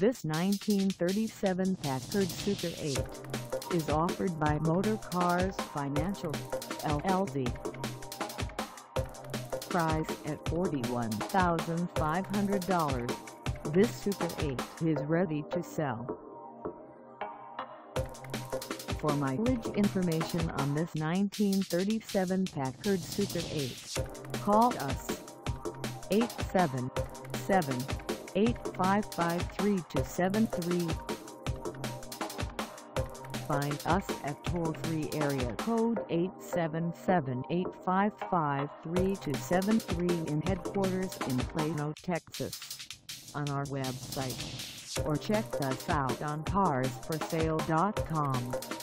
This 1937 Packard Super 8 is offered by Motorcars Financial, LLC. Priced at $41,500, this Super 8 is ready to sell. For mileage information on this 1937 Packard Super 8, call us 877-855-3273. Find us at toll-free area code 877-855-3273 in headquarters in Plano, Texas, on our website, or check us out on carsforsale.com.